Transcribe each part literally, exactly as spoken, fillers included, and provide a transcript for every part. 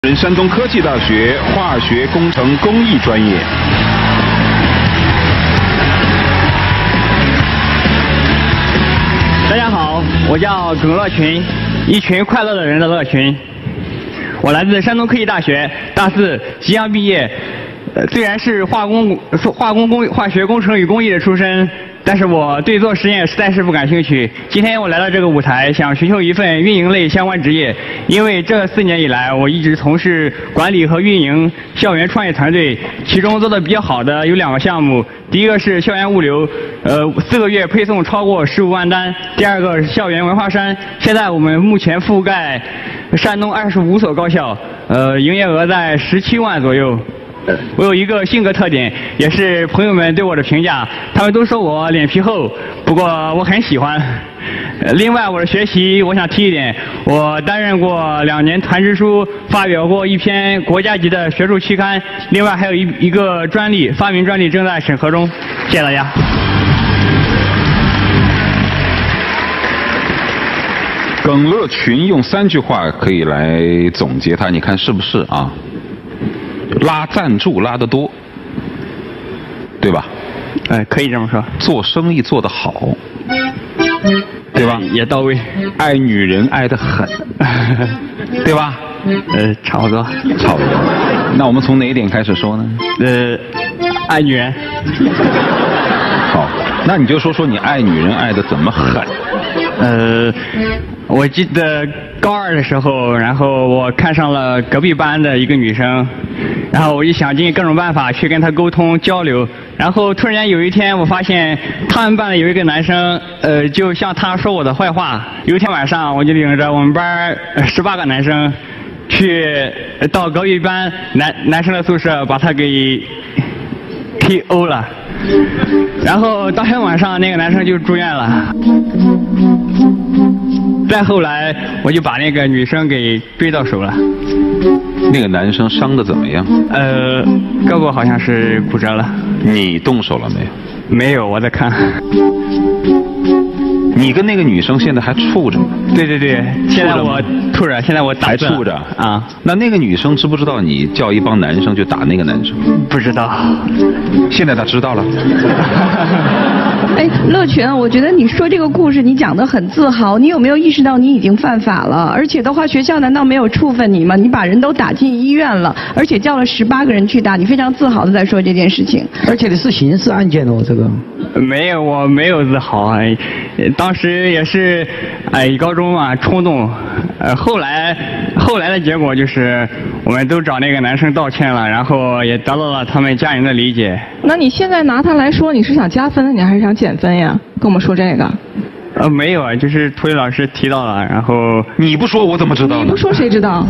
山东科技大学化学工程工艺专业。 大家好，我叫耿乐群，一群快乐的人的乐群。我来自山东科技大学，大四，即将毕业。呃，虽然是化工化工工化学工程与工艺的出身，但是我对做实验实在是不感兴趣。今天我来到这个舞台，想寻求一份运营类相关职业，因为这四年以来，我一直从事管理和运营校园创业团队，其中做的比较好的有两个项目。第一个是校园物流，呃，四个月配送超过十五万单；第二个是校园文化衫，现在我们目前覆盖山东二十五所高校，呃，营业额在十七万左右。我有一个性格特点，也是朋友们对我的评价，他们都说我脸皮厚，不过我很喜欢。另外，我的学习，我想提一点，我担任过两年团支书，发表过一篇国家级的学术期刊，另外还有一一个专利，发明专利正在审核中。谢谢大家。 耿乐群用三句话可以来总结他，你看是不是啊？拉赞助拉得多，对吧？ 哎，可以这么说。 做生意做得好，对吧？ 也到位。 爱女人爱得很，对吧？ 呃，差不多。 差不多。那我们从哪一点开始说呢？ 呃，爱女人。 好，那你就说说你爱女人爱得怎么狠？ 呃，我记得高二的时候，然后我看上了隔壁班的一个女生，然后我就想尽各种办法去跟她沟通交流，然后突然间有一天我发现他们班里有一个男生，呃，就向她说我的坏话。有一天晚上，我就领着我们班十八个男生去到隔壁班男男生的宿舍，把他给 K O 了。然后当天晚上那个男生就住院了。再后来我就把那个女生给追到手了。 那个男生伤得怎么样？ 呃，胳膊好像是骨折了。 你动手了没有？ 没有，我在看。 你跟那个女生现在还处着吗？ 对对对，现在我处着，现在我打还处着啊。 那那个女生知不知道你叫一帮男生去打那个男生？ 不知道。 现在她知道了。 哎，乐群，我觉得你说这个故事你讲得很自豪，你有没有意识到你已经犯法了？而且的话，学校难道没有处分你吗？你把人都打进医院了，而且叫了十八个人去打，你非常自豪的在说这件事情。 而且你是刑事案件哦，这个。 没有，我没有自豪啊，当时也是，哎，高中嘛，冲动，呃，后来后来的结果就是，我们都找那个男生道歉了，然后也得到了他们家人的理解。 那你现在拿他来说，你是想加分，你还是想减分呀？跟我们说这个。 呃，没有啊，就是涂磊老师提到了，然后你不说我怎么知道呢？ 你不说谁知道？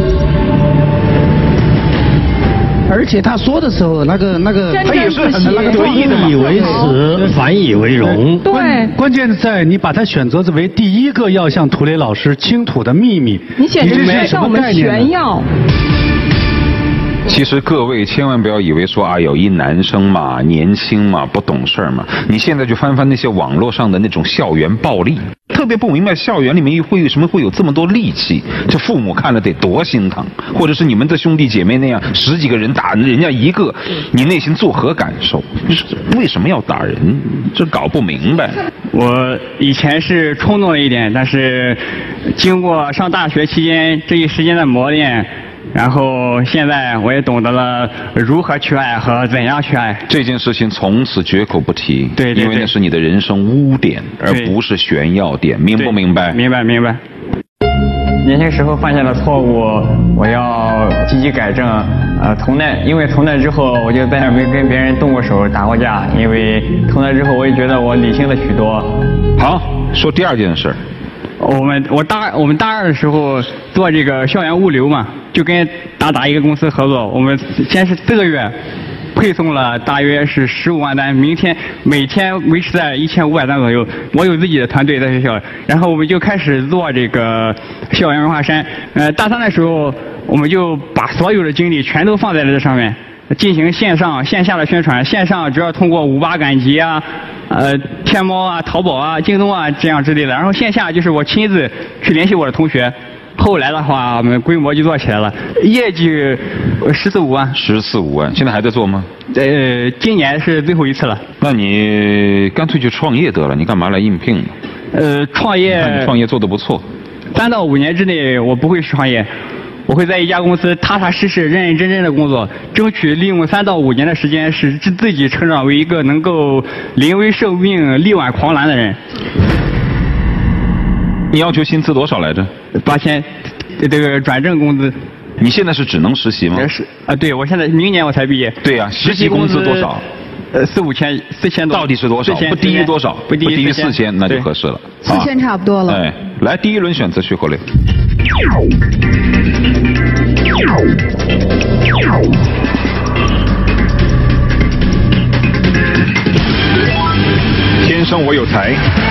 而且他说的时候，那个那个， 他也是很那个对以为耻，反以为荣。 对， 关键在你把它选择为第一个要向涂磊老师倾吐的秘密。 你简直是向我们炫耀。 其实各位千万不要以为说啊，有一男生嘛，年轻嘛，不懂事嘛。你现在就翻翻那些网络上的那种校园暴力，特别不明白校园里面会为什么会有这么多戾气，这父母看了得多心疼。或者是你们的兄弟姐妹那样十几个人打人家一个，你内心作何感受？为什么要打人？这搞不明白。 我以前是冲动了一点，但是经过上大学期间这一时间的磨练，然后现在我也懂得了如何去爱和怎样去爱。 这件事情从此绝口不提， 对对对， 因为那是你的人生污点，而不是炫耀点，明不明白？ 明白明白。年轻时候犯下的错误，我要积极改正。呃，从那因为从那之后，我就再也没跟别人动过手、打过架。因为从那之后，我也觉得我理性了许多。 好，说第二件事。 我们我大我们大二的时候做这个校园物流嘛，就跟达达一个公司合作。我们先是四个月配送了大约是十五万单，明天每天维持在一千五百单左右。我有自己的团队在学校，然后我们就开始做这个校园文化衫。呃，大三的时候，我们就把所有的精力全都放在了这上面，进行线上线下的宣传。线上主要通过五八赶集啊，呃，天猫啊、淘宝啊、京东啊这样之类的。然后线下就是我亲自去联系我的同学， 后来的话，我们规模就做起来了，业绩十四五万。 十四五万，现在还在做吗？ 呃，今年是最后一次了。 那你干脆去创业得了，你干嘛来应聘呢？ 呃，创业。 看你创业做得不错。 三到五年之内，我不会去创业，我会在一家公司踏踏实实、认认真真的工作，争取利用三到五年的时间，使自己成长为一个能够临危受命、力挽狂澜的人。 你要求薪资多少来着？ 八千，这个转正工资。 你现在是只能实习吗？ 是啊，对，我现在明年我才毕业。 对呀、啊，实习工资多少？ 呃，四五千，四千多。 到底是多少？不低于多少？ 不低于四千，那就合适了。 四千差不多了。 哎，来，第一轮选择徐口雷。天生我有才。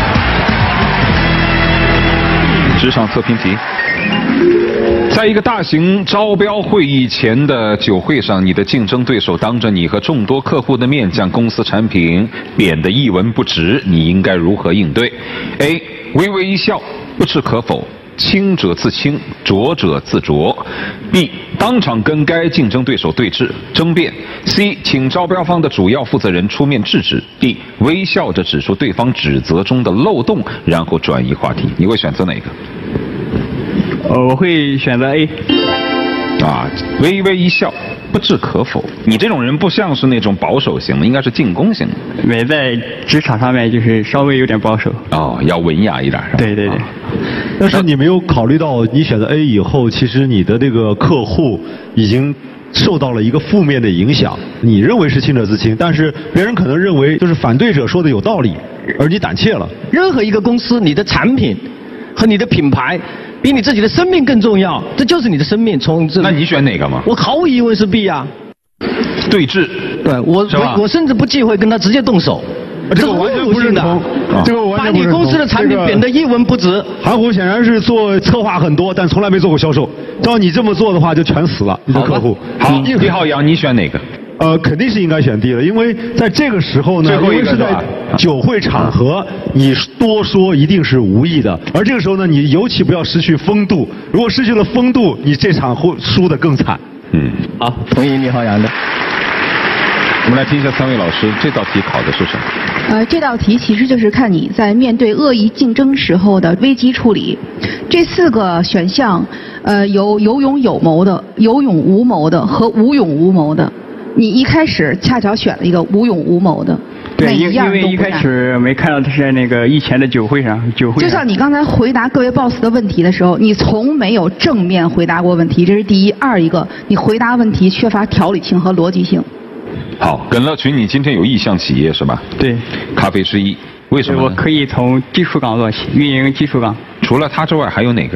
职场测评题。在一个大型招标会议前的酒会上，你的竞争对手当着你和众多客户的面将公司产品贬得一文不值，你应该如何应对 ？A. 微微一笑，不置可否，清者自清，浊者自浊。B. 当场跟该竞争对手对峙争辩。C. 请招标方的主要负责人出面制止。D. 微笑着指出对方指责中的漏洞，然后转移话题。你会选择哪个？ 呃，我会选择 A。 啊，微微一笑，不置可否。你这种人不像是那种保守型的，应该是进攻型的。 没在职场上面就是稍微有点保守。 哦，要文雅一点是吧？ 对对对。啊、 但是你没有考虑到，你选择 A 以后，其实你的这个客户已经受到了一个负面的影响。你认为是清者自清，但是别人可能认为就是反对者说的有道理，而你胆怯了。 任何一个公司，你的产品和你的品牌比你自己的生命更重要，这就是你的生命。从这， 那你选哪个嘛？ 我毫无疑问是 B 啊。 对峙。 对我我我甚至不忌讳跟他直接动手。 这个完全不认同，这个我完全不认同。 把你公司的产品贬得一文不值。 韩虎显然是做策划很多，但从来没做过销售。照你这么做的话，就全死了，你的客户。 好，李浩洋，你选哪个？ 呃，肯定是应该选 D 了，因为在这个时候呢，因为是在酒会场合，你多说一定是无益的。而这个时候呢，你尤其不要失去风度。如果失去了风度，你这场会输得更惨。 嗯， 好，同意李浩洋的。 我们来听一下三位老师，这道题考的是什么？ 呃，这道题其实就是看你在面对恶意竞争时候的危机处理。这四个选项，呃，有有勇有谋的、有勇无谋的和无勇无谋的。你一开始恰巧选了一个无勇无谋的。 对，因因为一开始没看到他是在那个以前的酒会上，酒会上。 就像你刚才回答各位 boss 的问题的时候，你从没有正面回答过问题，这是第一。二一个，你回答问题缺乏条理性和逻辑性。 好，耿乐群，你今天有意向企业是吧？ 对。 咖啡之一，为什么呢？ 我可以从技术岗做起，运营技术岗。 除了他之外，还有哪个？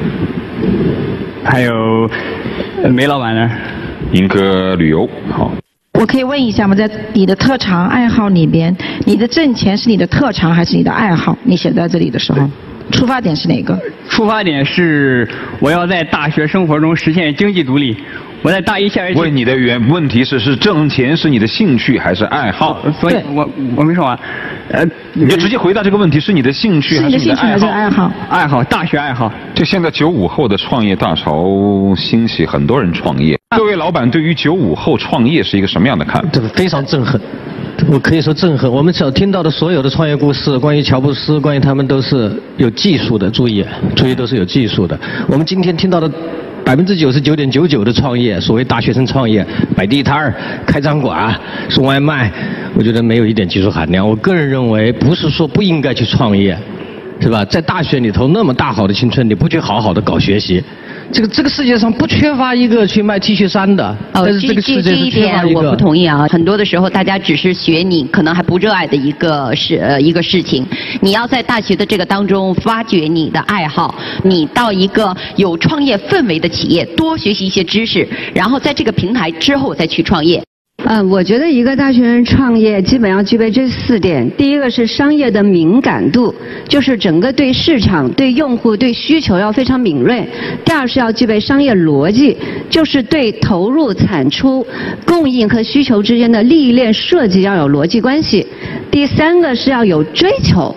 还有梅老板呢？ 盈科旅游，好。 我可以问一下吗？在你的特长爱好里边，你的挣钱是你的特长还是你的爱好？你写在这里的时候，出发点是哪个？ 出发点是我要在大学生活中实现经济独立。我在大一下学期。 问你的原问题是：是挣钱是你的兴趣还是爱好？ 所以我我没说完。呃， 你就直接回答这个问题：是你的兴趣还是你的爱好？ 爱好， 爱好，大学爱好。 就现在九五后的创业大潮兴起，很多人创业。各位老板对于九五后创业是一个什么样的看法？ 这个非常憎恨。我可以说憎恨。我们所听到的所有的创业故事，关于乔布斯，关于他们都是有技术的。注意，注意都是有技术的。我们今天听到的百分之九十九点九九的创业，所谓大学生创业，摆地摊儿、开餐馆、送外卖，我觉得没有一点技术含量。我个人认为，不是说不应该去创业，是吧？在大学里头那么大好的青春，你不去好好的搞学习。这个这个世界上不缺乏一个去卖 T 恤衫的， 哦， 但是这个世界是缺乏一个。 这一点我不同意啊！很多的时候，大家只是学你可能还不热爱的一个事呃一个事情。你要在大学的这个当中发掘你的爱好，你到一个有创业氛围的企业，多学习一些知识，然后在这个平台之后再去创业。 嗯，我觉得一个大学生创业基本要具备这四点。第一个是商业的敏感度，就是整个对市场、对用户、对需求要非常敏锐。第二是要具备商业逻辑，就是对投入、产出、供应和需求之间的利益链设计要有逻辑关系。第三个是要有追求。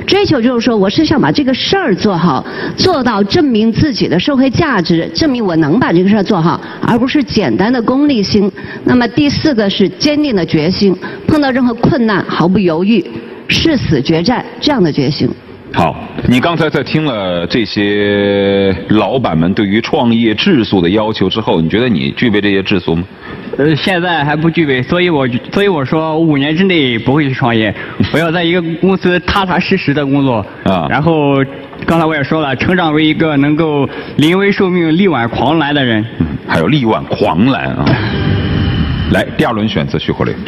追求就是说，我是想把这个事儿做好，做到证明自己的社会价值，证明我能把这个事儿做好，而不是简单的功利心。那么第四个是坚定的决心，碰到任何困难毫不犹豫，誓死决战这样的决心。 好，你刚才在听了这些老板们对于创业质素的要求之后，你觉得你具备这些质素吗？ 呃，现在还不具备，所以我所以我说五年之内不会去创业，我要在一个公司踏踏实实的工作啊。然后刚才我也说了，成长为一个能够临危受命、力挽狂澜的人。 嗯，还有力挽狂澜啊！来，第二轮选择徐火雷。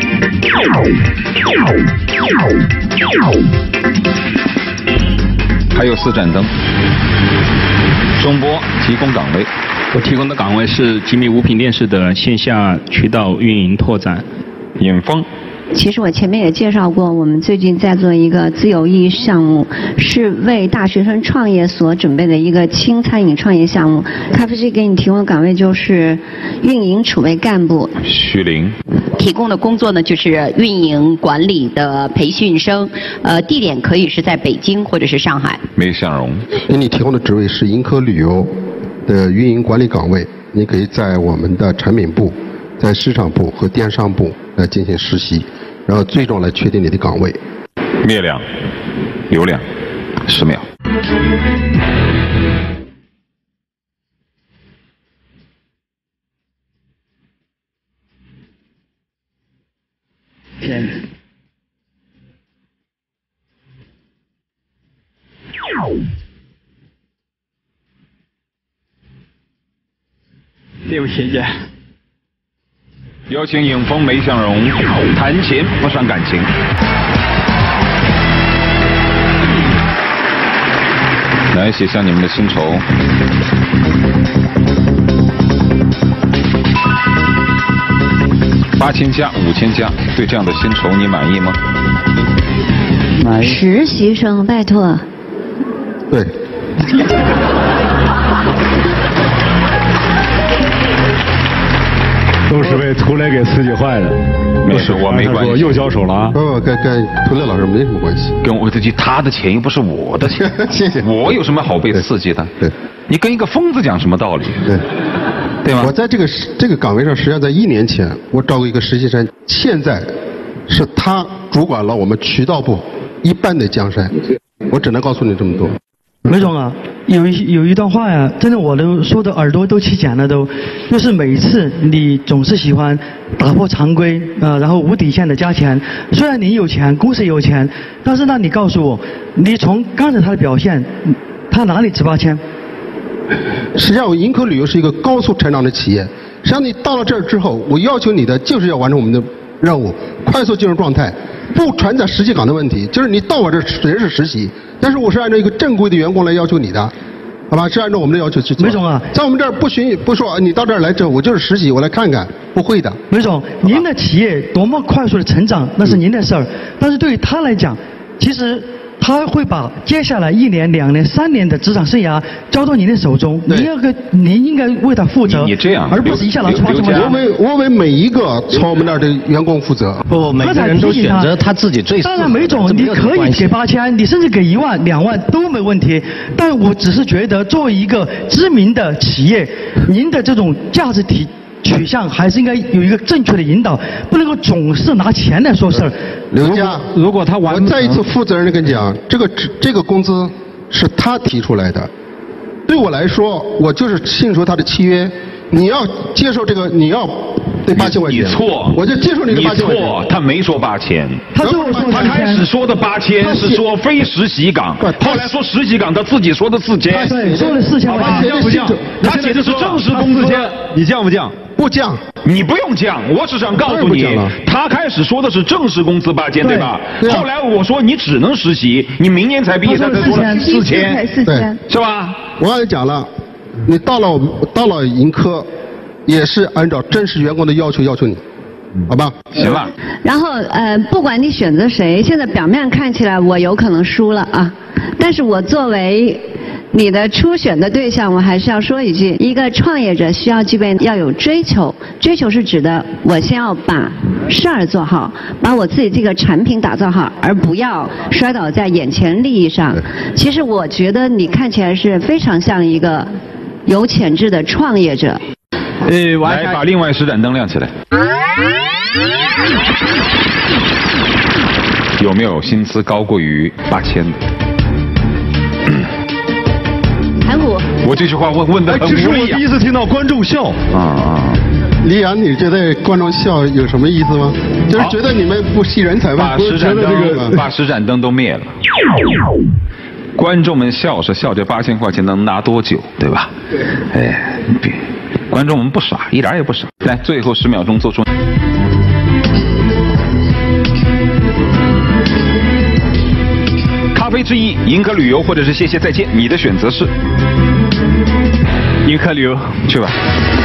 还有四盏灯，中波提供岗位。 我提供的岗位是吉米无品电视的线下渠道运营拓展。 尹峰。 其实我前面也介绍过，我们最近在做一个自有意义项目，是为大学生创业所准备的一个轻餐饮创业项目。咖啡师给你提供的岗位就是运营储备干部。 徐玲。 提供的工作呢，就是运营管理的培训生，呃，地点可以是在北京或者是上海。 梅向荣。 给你提供的职位是盈科旅游的运营管理岗位，你可以在我们的产品部、在市场部和电商部来进行实习，然后最终来确定你的岗位。 灭亮，刘亮，十秒。 天。对不起，姐。 有请尹峰、梅向荣，谈钱不伤感情。来写下你们的薪酬。八千加五千加，对这样的薪酬你满意吗？ 满意。实习生，拜托。 对。 都是被涂磊给刺激坏的。 没事，我没关系。 又交手了啊！ 不不，跟跟涂磊老师没什么关系。 跟我自己，他的钱又不是我的钱。 谢谢。 我有什么好被刺激的？ 对。 你跟一个疯子讲什么道理？ 对。 对吗？ 我在这个这个岗位上，实际上在一年前我招过一个实习生，现在是他主管了我们渠道部一半的江山。我只能告诉你这么多。 梅总啊，有一有一段话呀，真的我都说的耳朵都起茧了都，就是每次你总是喜欢打破常规啊、呃，然后无底线的加钱。虽然你有钱，公司有钱，但是呢，你告诉我，你从刚才他的表现，他哪里值八千？ 实际上，盈科旅游是一个高速成长的企业。实际上，你到了这儿之后，我要求你的就是要完成我们的任务，快速进入状态，不存在实习岗的问题。就是你到我这儿只是实习，但是我是按照一个正规的员工来要求你的，好吧？是按照我们的要求去做。 梅总啊， 在我们这儿不许不说你到这儿来之后，我就是实习，我来看看，不会的。 梅总，您的企业多么快速的成长，那是您的事儿，但是对于他来讲，其实。他会把接下来一年、两年、三年的职场生涯交到您的手中，您要个您应该为他负责。 你, 你这样， 而不是一下拿出八千块钱。 我为我为每一个从我们那儿的员工负责。 不，每个人都选择他自己最适合的。 当然，梅总，你可以给八千，你甚至给一万、两万都没问题。但我只是觉得，作为一个知名的企业，您的这种价值体。取向还是应该有一个正确的引导，不能够总是拿钱来说事儿。 刘佳， 如果他完， 我再一次负责任的跟你讲，这个这个工资是他提出来的，对我来说，我就是信守他的契约。你要接受这个，你要对八千块钱。 你错， 我就接受你的八千块钱。 你错，他没说八千。 他最后说他开始说的八千是说非实习岗，后来说实习岗，他自己说的四千。 对，说了四千块钱。 降不降？他写的是正式工资， 你降不降？ 不降， 你不用降，我只想告诉你，他开始说的是正式工资八千，对吧？ 对后来我说你只能实习，你明年才毕业，他才说了四千， 对， 是吧？ 我刚才讲了，你到了到了盈科，也是按照真实员工的要求要求你，好吧？ 行了。 然后呃，不管你选择谁，现在表面看起来我有可能输了啊，但是我作为你的初选的对象，我还是要说一句：一个创业者需要具备要有追求，追求是指的我先要把事儿做好，把我自己这个产品打造好，而不要摔倒在眼前利益上。其实我觉得你看起来是非常像一个有潜质的创业者。 呃，来把另外十盏灯亮起来。有没有薪资高过于八千的？ 盘古， 我这句话问问的很无力啊。 这是我第一次听到观众笑啊啊！ 李阳，你觉得观众笑有什么意思吗？就是觉得你们不吸人才吧？ 把十盏灯，把十盏灯都灭了。观众们笑是笑，这八千块钱能拿多久，对吧？对。哎，别，观众们不傻，一点也不傻。来，最后十秒钟做出。咖啡之一，银河旅游，或者是谢谢再见，你的选择是？ 银河旅游， 去吧。